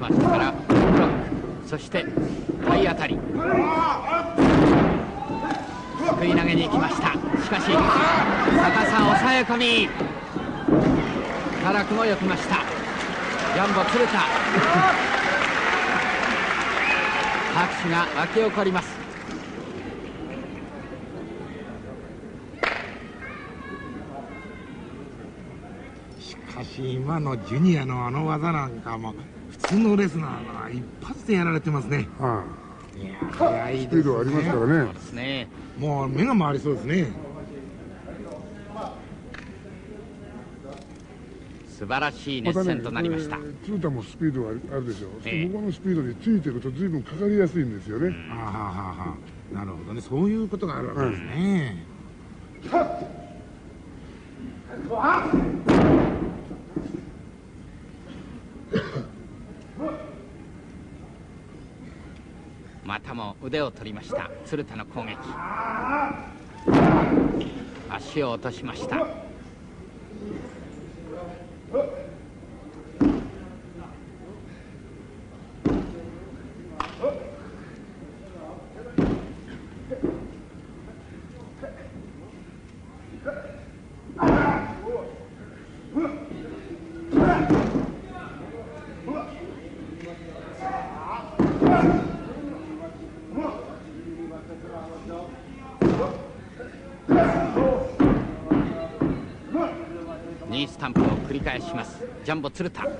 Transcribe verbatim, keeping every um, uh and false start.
ましたからブロック、そして体当たり、すくい投げに行きました。しかし逆さ抑え込み、辛くもよきました。ジャンボ鶴田、拍手が沸き起こります。 しかし今のジュニアのあの技なんかも普通のレスナーが一発でやられてますね。 はあ、いや早いですね。 スピードありますからね。 そうですね。 もう目が回りそうですね。 素晴らしい熱戦となりました。 鶴田もスピードがあるでしょう。 ええ、 向こうのスピードについていくと随分かかりやすいんですよね。 あははは、なるほどね、そういうことがあるわけですね。 またも腕を取りました鶴田の攻撃。足を落としました。ニースタンプを繰り返しますジャンボ鶴田。